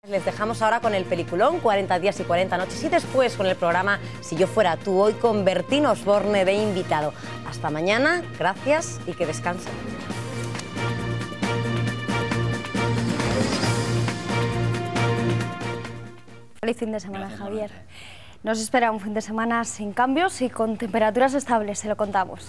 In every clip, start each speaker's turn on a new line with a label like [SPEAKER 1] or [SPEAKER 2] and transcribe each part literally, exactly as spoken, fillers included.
[SPEAKER 1] Les dejamos ahora con el peliculón cuarenta días y cuarenta noches y después con el programa Si yo fuera tú, hoy con Bertín Osborne de invitado. Hasta mañana, gracias y que descansen.
[SPEAKER 2] Feliz fin de semana, Javier. Nos espera un fin de semana sin cambios y con temperaturas estables, se lo contamos.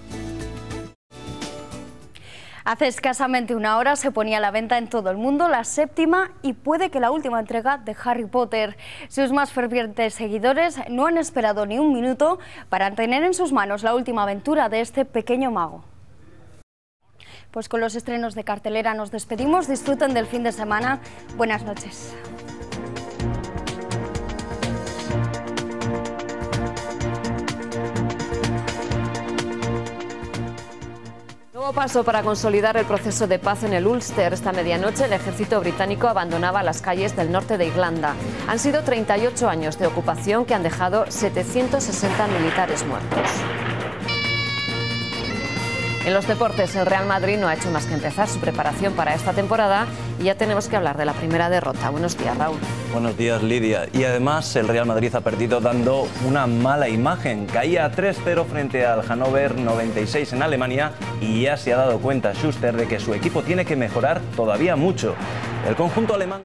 [SPEAKER 2] Hace escasamente una hora se ponía a la venta en todo el mundo la séptima y puede que la última entrega de Harry Potter. Sus más fervientes seguidores no han esperado ni un minuto para tener en sus manos la última aventura de este pequeño mago. Pues con los estrenos de cartelera nos despedimos. Disfruten del fin de semana. Buenas noches.
[SPEAKER 3] Nuevo paso para consolidar el proceso de paz en el Ulster. Esta medianoche el ejército británico abandonaba las calles del norte de Irlanda. Han sido treinta y ocho años de ocupación que han dejado setecientos sesenta militares muertos. En los deportes, el Real Madrid no ha hecho más que empezar su preparación para esta temporada y ya tenemos que hablar de la primera derrota. Buenos días, Raúl.
[SPEAKER 4] Buenos días, Lidia. Y además el Real Madrid ha perdido dando una mala imagen. Caía tres cero frente al Hannover noventa y seis en Alemania y ya se ha dado cuenta Schuster de que su equipo tiene que mejorar todavía mucho. El conjunto alemán...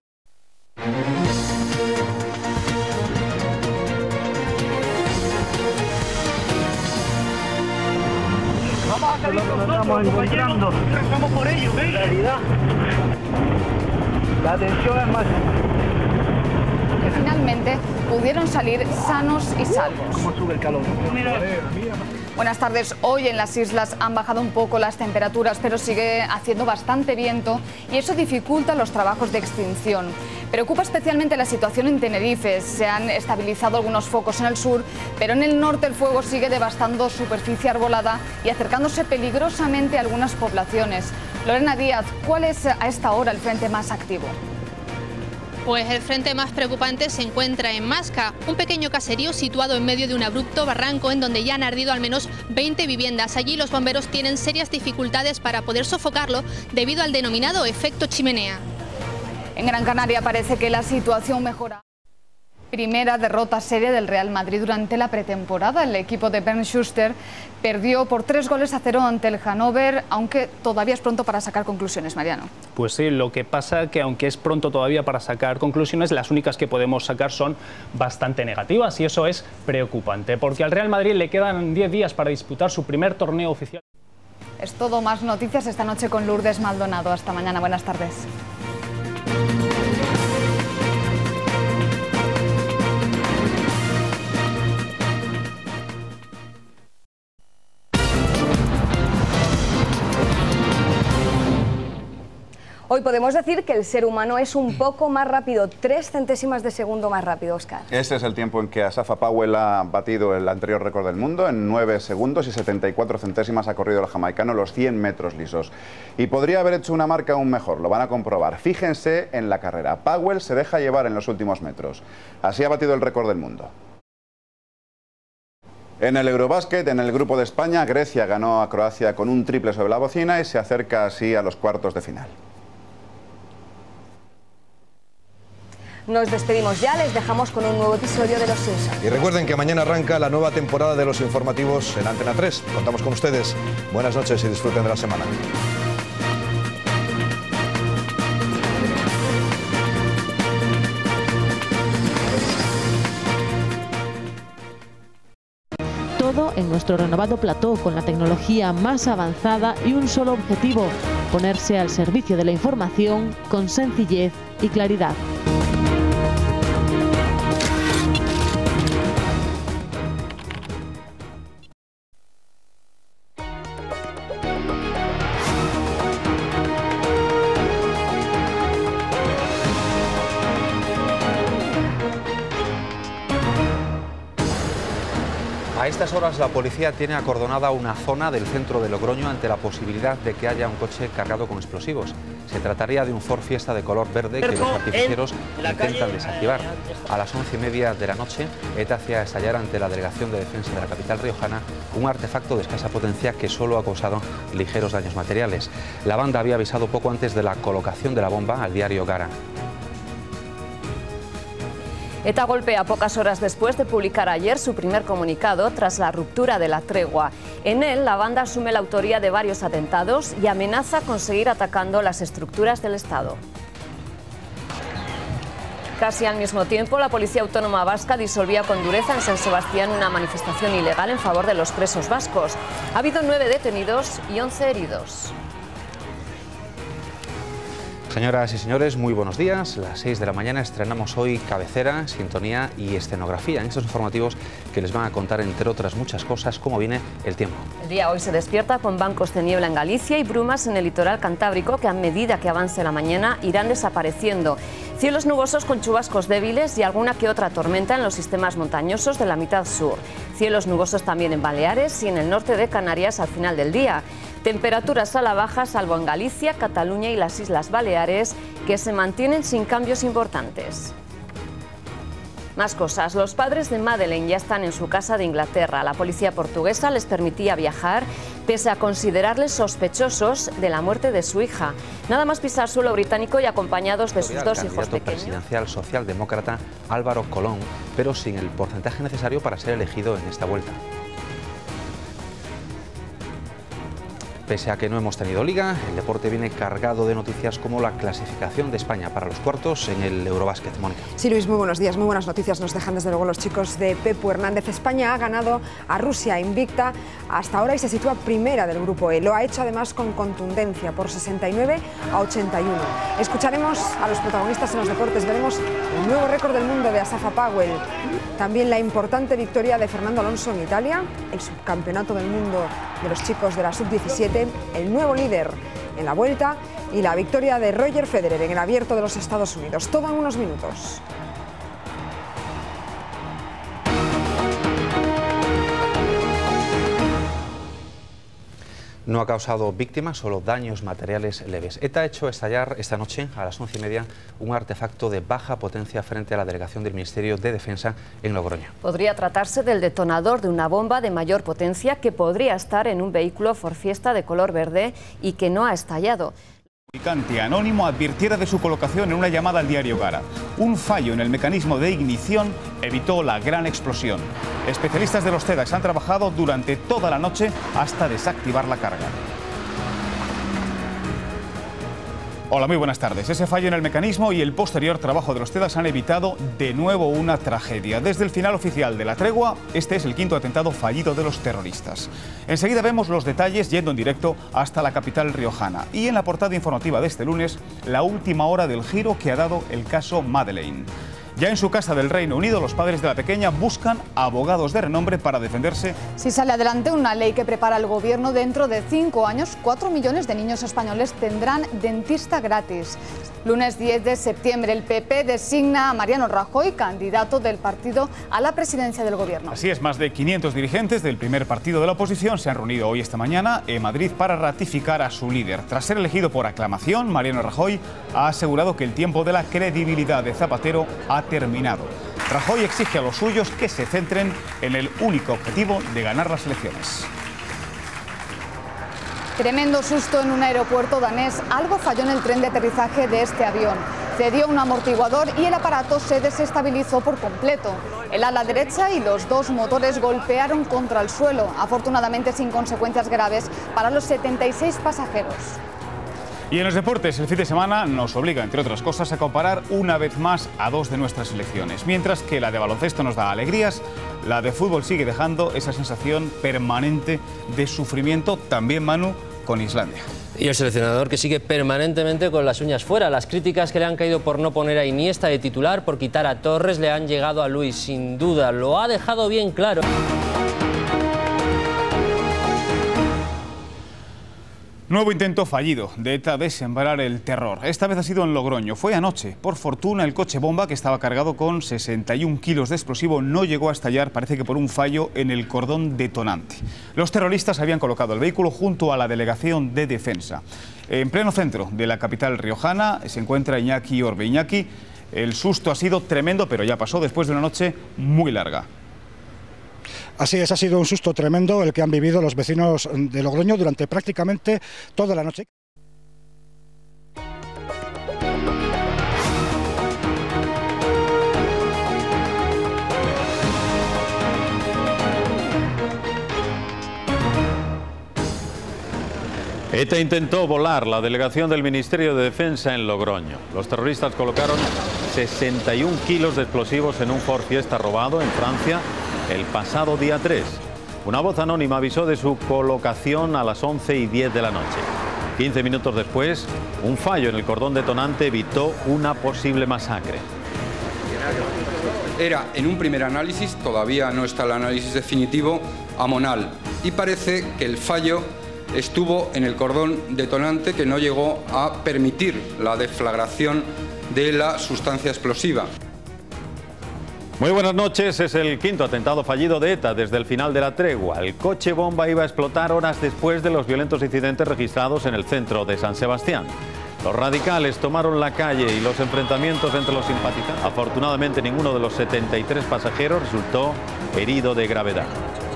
[SPEAKER 5] Lo que nos estamos encontrando. Rezamos por ello, ¿eh? En realidad, la tensión es máxima.
[SPEAKER 6] Que finalmente pudieron salir sanos y salvos.
[SPEAKER 5] ¿Cómo sube el calor? Mira.
[SPEAKER 6] Buenas tardes. Hoy en las islas han bajado un poco las temperaturas, pero sigue haciendo bastante viento y eso dificulta los trabajos de extinción. Preocupa especialmente la situación en Tenerife. Se han estabilizado algunos focos en el sur, pero en el norte el fuego sigue devastando superficie arbolada y acercándose peligrosamente a algunas poblaciones. Lorena Díaz, ¿cuál es a esta hora el frente más activo?
[SPEAKER 7] Pues el frente más preocupante se encuentra en Masca, un pequeño caserío situado en medio de un abrupto barranco en donde ya han ardido al menos veinte viviendas. Allí los bomberos tienen serias dificultades para poder sofocarlo debido al denominado efecto chimenea.
[SPEAKER 6] En Gran Canaria parece que la situación mejora. Primera derrota seria del Real Madrid durante la pretemporada. El equipo de Bernd Schuster perdió por tres goles a cero ante el Hannover, aunque todavía es pronto para sacar conclusiones, Mariano.
[SPEAKER 8] Pues sí, lo que pasa que aunque es pronto todavía para sacar conclusiones, las únicas que podemos sacar son bastante negativas y eso es preocupante, porque al Real Madrid le quedan diez días para disputar su primer torneo oficial.
[SPEAKER 6] Es todo, más noticias esta noche con Lourdes Maldonado. Hasta mañana, buenas tardes. Hoy podemos decir que el ser humano es un poco más rápido, tres centésimas de segundo más rápido, Óscar.
[SPEAKER 9] Este es el tiempo en que Asafa Powell ha batido el anterior récord del mundo. En nueve segundos y setenta y cuatro centésimas ha corrido el jamaicano los cien metros lisos. Y podría haber hecho una marca aún mejor, lo van a comprobar. Fíjense en la carrera. Powell se deja llevar en los últimos metros. Así ha batido el récord del mundo. En el Eurobásquet, en el grupo de España, Grecia ganó a Croacia con un triple sobre la bocina y se acerca así a los cuartos de final.
[SPEAKER 2] Nos despedimos ya, les dejamos con un nuevo episodio de Los Simpson.
[SPEAKER 10] Y recuerden que mañana arranca la nueva temporada de los informativos en Antena tres. Contamos con ustedes. Buenas noches y disfruten de la semana.
[SPEAKER 11] Todo en nuestro renovado plató con la tecnología más avanzada y un solo objetivo: ponerse al servicio de la información con sencillez y claridad.
[SPEAKER 12] A estas horas la policía tiene acordonada una zona del centro de Logroño ante la posibilidad de que haya un coche cargado con explosivos. Se trataría de un Ford Fiesta de color verde que los artificieros intentan desactivar. A las once y media de la noche, ETA hacía estallar ante la Delegación de Defensa de la capital riojana un artefacto de escasa potencia que solo ha causado ligeros daños materiales. La banda había avisado poco antes de la colocación de la bomba al diario Gara.
[SPEAKER 3] ETA golpea pocas horas después de publicar ayer su primer comunicado tras la ruptura de la tregua. En él, la banda asume la autoría de varios atentados y amenaza con seguir atacando las estructuras del Estado. Casi al mismo tiempo, la Policía Autónoma Vasca disolvía con dureza en San Sebastián una manifestación ilegal en favor de los presos vascos. Ha habido nueve detenidos y once heridos.
[SPEAKER 12] Señoras y señores, muy buenos días. A las seis de la mañana estrenamos hoy cabecera, sintonía y escenografía en estos informativos que les van a contar, entre otras muchas cosas, cómo viene el tiempo.
[SPEAKER 3] El día hoy se despierta con bancos de niebla en Galicia y brumas en el litoral cantábrico que a medida que avance la mañana irán desapareciendo. Cielos nubosos con chubascos débiles y alguna que otra tormenta en los sistemas montañosos de la mitad sur. Cielos nubosos también en Baleares y en el norte de Canarias al final del día. Temperaturas a la baja, salvo en Galicia, Cataluña y las Islas Baleares, que se mantienen sin cambios importantes. Más cosas. Los padres de Madeleine ya están en su casa de Inglaterra. La policía portuguesa les permitía viajar pese a considerarles sospechosos de la muerte de su hija. Nada más pisar suelo británico y acompañados de sus dos hijos pequeños.
[SPEAKER 12] Presidencial socialdemócrata Álvaro Colón, pero sin el porcentaje necesario para ser elegido en esta vuelta. Pese a que no hemos tenido liga, el deporte viene cargado de noticias como la clasificación de España para los cuartos en el Eurobásquet. Mónica.
[SPEAKER 13] Sí, Luis, muy buenos días. Muy buenas noticias nos dejan desde luego los chicos de Pepu Hernández. España ha ganado a Rusia invicta hasta ahora y se sitúa primera del grupo E. Lo ha hecho además con contundencia por sesenta y nueve a ochenta y uno. Escucharemos a los protagonistas en los deportes. Veremos el nuevo récord del mundo de Asafa Powell. También la importante victoria de Fernando Alonso en Italia, el subcampeonato del mundo de los chicos de la sub diecisiete, el nuevo líder en la vuelta y la victoria de Roger Federer en el Abierto de los Estados Unidos. Todo en unos minutos.
[SPEAKER 12] No ha causado víctimas, solo daños materiales leves. ETA ha hecho estallar esta noche a las once y media un artefacto de baja potencia frente a la delegación del Ministerio de Defensa en Logroño.
[SPEAKER 3] Podría tratarse del detonador de una bomba de mayor potencia que podría estar en un vehículo Ford Fiesta de color verde y que no ha estallado.
[SPEAKER 14] El fabricante anónimo advirtiera de su colocación en una llamada al diario Gara. Un fallo en el mecanismo de ignición evitó la gran explosión. Especialistas de los TEDx han trabajado durante toda la noche hasta desactivar la carga. Hola, muy buenas tardes. Ese fallo en el mecanismo y el posterior trabajo de los TEDx han evitado de nuevo una tragedia. Desde el final oficial de la tregua, este es el quinto atentado fallido de los terroristas. Enseguida vemos los detalles yendo en directo hasta la capital riojana. Y en la portada informativa de este lunes, la última hora del giro que ha dado el caso Madeleine. Ya en su casa del Reino Unido, los padres de la pequeña buscan abogados de renombre para defenderse.
[SPEAKER 6] Si sale adelante una ley que prepara el gobierno, dentro de cinco años, cuatro millones de niños españoles tendrán dentista gratis. Lunes diez de septiembre, el P P designa a Mariano Rajoy candidato del partido a la presidencia del gobierno.
[SPEAKER 14] Así es, más de quinientos dirigentes del primer partido de la oposición se han reunido hoy esta mañana en Madrid para ratificar a su líder. Tras ser elegido por aclamación, Mariano Rajoy ha asegurado que el tiempo de la credibilidad de Zapatero ha terminado. Rajoy exige a los suyos que se centren en el único objetivo de ganar las elecciones.
[SPEAKER 6] Tremendo susto en un aeropuerto danés. Algo falló en el tren de aterrizaje de este avión. Cedió un amortiguador y el aparato se desestabilizó por completo. El ala derecha y los dos motores golpearon contra el suelo, afortunadamente sin consecuencias graves para los setenta y seis pasajeros.
[SPEAKER 14] Y en los deportes, el fin de semana nos obliga, entre otras cosas, a comparar una vez más a dos de nuestras selecciones. Mientras que la de baloncesto nos da alegrías, la de fútbol sigue dejando esa sensación permanente de sufrimiento, también, Manu, con Islandia.
[SPEAKER 15] Y el seleccionador que sigue permanentemente con las uñas fuera. Las críticas que le han caído por no poner a Iniesta de titular, por quitar a Torres, le han llegado a Luis, sin duda. Lo ha dejado bien claro.
[SPEAKER 14] Nuevo intento fallido de ETA de sembrar el terror. Esta vez ha sido en Logroño. Fue anoche. Por fortuna, el coche bomba, que estaba cargado con sesenta y un kilos de explosivo, no llegó a estallar, parece que por un fallo en el cordón detonante. Los terroristas habían colocado el vehículo junto a la delegación de defensa. En pleno centro de la capital riojana se encuentra Iñaki Orbe. Iñaki, el susto ha sido tremendo, pero ya pasó después de una noche muy larga.
[SPEAKER 16] Así es, ha sido un susto tremendo el que han vivido los vecinos de Logroño durante prácticamente toda la noche.
[SPEAKER 17] ETA intentó volar la delegación del Ministerio de Defensa en Logroño. Los terroristas colocaron sesenta y un kilos de explosivos en un Ford Fiesta robado en Francia el pasado día tres. Una voz anónima avisó de su colocación a las once y diez de la noche. quince minutos después, un fallo en el cordón detonante evitó una posible masacre.
[SPEAKER 18] Era, en un primer análisis, todavía no está el análisis definitivo, amonal. Y parece que el fallo estuvo en el cordón detonante, que no llegó a permitir la deflagración de la sustancia explosiva.
[SPEAKER 17] Muy buenas noches. Es el quinto atentado fallido de ETA desde el final de la tregua. El coche bomba iba a explotar horas después de los violentos incidentes registrados en el centro de San Sebastián. Los radicales tomaron la calle y los enfrentamientos entre los simpatizantes. Afortunadamente, ninguno de los setenta y tres pasajeros resultó herido de gravedad.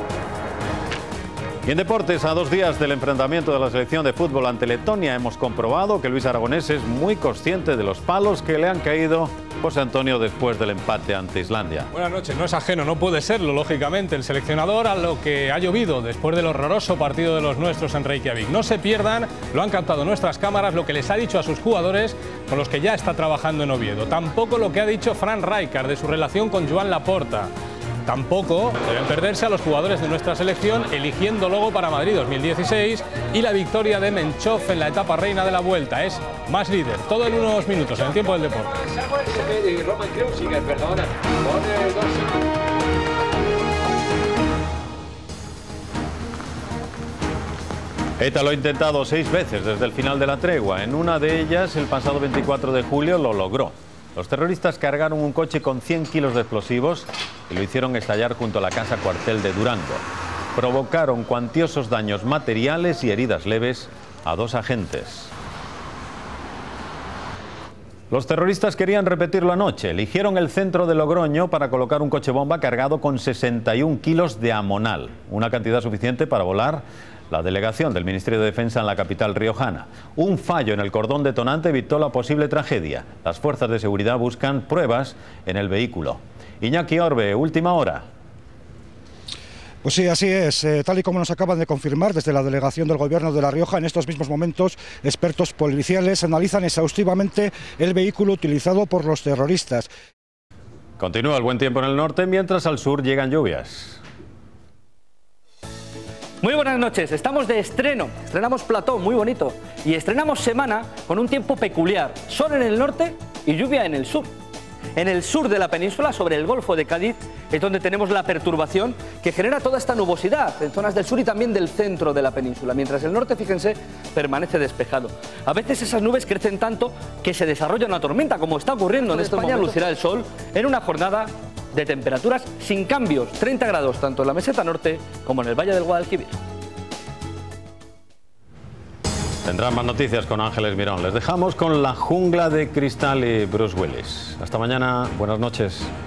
[SPEAKER 17] Y en deportes, a dos días del enfrentamiento de la selección de fútbol ante Letonia, hemos comprobado que Luis Aragonés es muy consciente de los palos que le han caído José Antonio después del empate ante Islandia.
[SPEAKER 19] Buenas noches, no es ajeno, no puede serlo, lógicamente, el seleccionador a lo que ha llovido después del horroroso partido de los nuestros en Reykjavik. No se pierdan, lo han captado nuestras cámaras, lo que les ha dicho a sus jugadores con los que ya está trabajando en Oviedo. Tampoco lo que ha dicho Fran Rijkaard de su relación con Joan Laporta. Tampoco deben perderse a los jugadores de nuestra selección eligiendo logo para Madrid dos mil dieciséis y la victoria de Menchov en la etapa reina de la Vuelta. Es más líder. Todo en unos minutos, en el tiempo del deporte.
[SPEAKER 17] ETA lo ha intentado seis veces desde el final de la tregua. En una de ellas, el pasado veinticuatro de julio, lo logró. Los terroristas cargaron un coche con cien kilos de explosivos y lo hicieron estallar junto a la casa cuartel de Durango. Provocaron cuantiosos daños materiales y heridas leves a dos agentes. Los terroristas querían repetirlo anoche. Eligieron el centro de Logroño para colocar un coche bomba cargado con sesenta y un kilos de amonal, una cantidad suficiente para volar la delegación del Ministerio de Defensa en la capital riojana. Un fallo en el cordón detonante evitó la posible tragedia. Las fuerzas de seguridad buscan pruebas en el vehículo. Iñaki Orbe, última hora.
[SPEAKER 16] Pues sí, así es. Eh, tal y como nos acaban de confirmar desde la delegación del Gobierno de La Rioja, en estos mismos momentos, expertos policiales analizan exhaustivamente el vehículo utilizado por los terroristas.
[SPEAKER 17] Continúa el buen tiempo en el norte, mientras al sur llegan lluvias.
[SPEAKER 20] Muy buenas noches, estamos de estreno, estrenamos plató muy bonito y estrenamos semana con un tiempo peculiar, sol en el norte y lluvia en el sur. En el sur de la península, sobre el Golfo de Cádiz, es donde tenemos la perturbación que genera toda esta nubosidad en zonas del sur y también del centro de la península, mientras el norte, fíjense, permanece despejado. A veces esas nubes crecen tanto que se desarrolla una tormenta, como está ocurriendo en España. Momentos lucirá el sol en una jornada de temperaturas sin cambios, treinta grados tanto en la meseta norte como en el Valle del Guadalquivir.
[SPEAKER 17] Tendrán más noticias con Ángeles Mirón. Les dejamos con La Jungla de Cristal y Bruce Willis. Hasta mañana, buenas noches.